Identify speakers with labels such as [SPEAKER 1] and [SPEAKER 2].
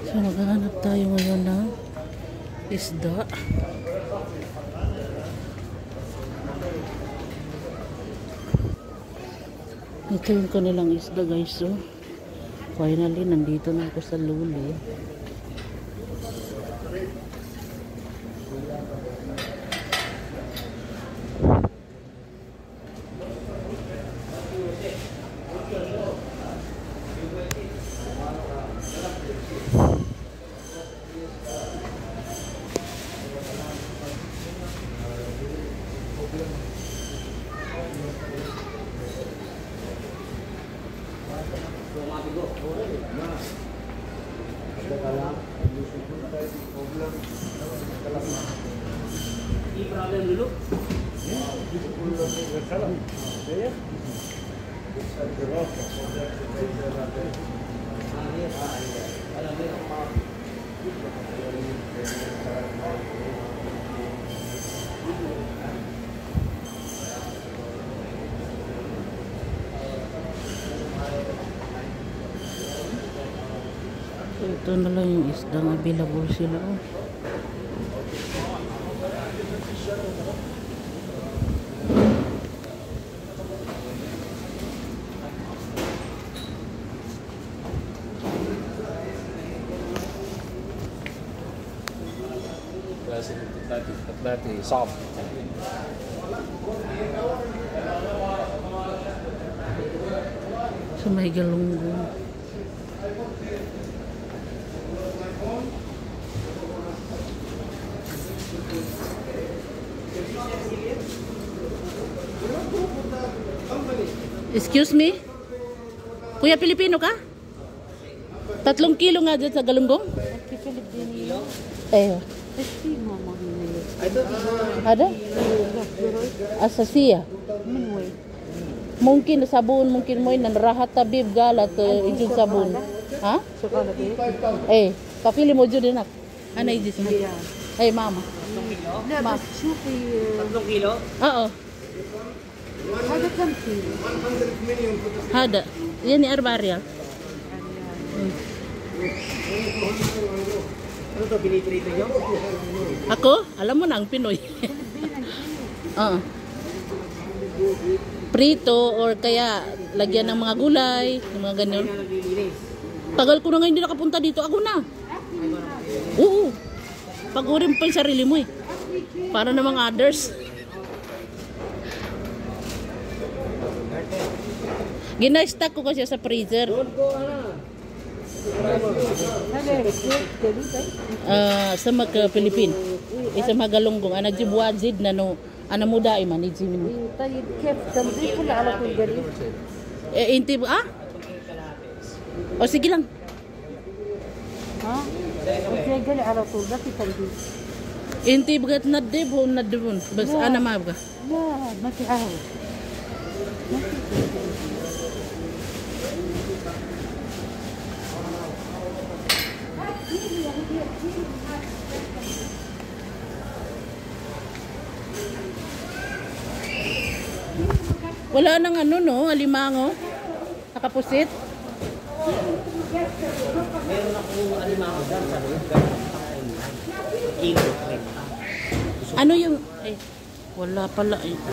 [SPEAKER 1] So maghahanap tayo ngayon ng isda. Ito yung kanilang isda, guys. So finally nandito na ako sa Luli. Ito na lang yung isdang available sila.
[SPEAKER 2] Soft.
[SPEAKER 1] Sa may galunggong. Excuse me? Kuya, Pilipino ka? 3 kilo nga dyan sa galunggong? Eh. Ada? Asasiya. Mungkin sabun, mungkin mo yun. Rahat tabib galat ijud sabun. Ha? Eh, kapili mo dyan din ako. Ano ijud mo? Eh, mama.
[SPEAKER 3] 3 kilo?
[SPEAKER 1] Oo.
[SPEAKER 3] هذا كم كيلو؟
[SPEAKER 1] Hada. Yan ni Arbaria.
[SPEAKER 3] Ano to, piniprito nyo?
[SPEAKER 1] Ako? Alam mo na ang Pinoy. Oo. Prito or kaya lagyan ng mga gulay, ng mga ganyan. Tagal ko na ngayon hindi nakapunta dito. Ako na. Oo. Pagurin pa yung sarili mo eh. Para namang others. Gina-stack ko kasi sa freezer. Sa mga Pilipin. Sa mga galunggong. Anak jibuadzid na no. Ana muda iman.
[SPEAKER 3] طيب كيف تنظيف ولا على طول قريب؟
[SPEAKER 1] Inti ba? O sige lang.
[SPEAKER 3] ها؟ وزي قلي على طول ما في تنظيف.
[SPEAKER 1] Inti bagat nadib o nadibun. Bas ana mabga.
[SPEAKER 3] لا ما في عهد. ما في تنظيف.
[SPEAKER 1] Wala nang ano no, alimango. Nakapusit.
[SPEAKER 3] Meron akong alimango dyan sa loob. Kilo.
[SPEAKER 1] Ano yung wala pala eh.